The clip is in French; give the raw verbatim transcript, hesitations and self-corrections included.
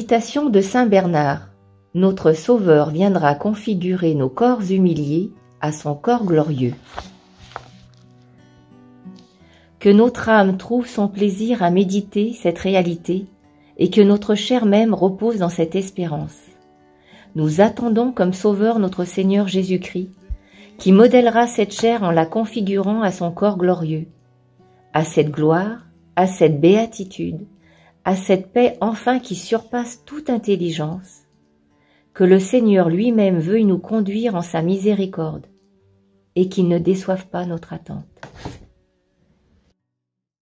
Méditation de saint Bernard. Notre Sauveur viendra configurer nos corps humiliés à son corps glorieux. Que notre âme trouve son plaisir à méditer cette réalité et que notre chair même repose dans cette espérance. Nous attendons comme Sauveur notre Seigneur Jésus-Christ, qui modèlera cette chair en la configurant à son corps glorieux, à cette gloire, à cette béatitude, à cette paix enfin qui surpasse toute intelligence, que le Seigneur lui-même veuille nous conduire en sa miséricorde, et qu'il ne déçoive pas notre attente.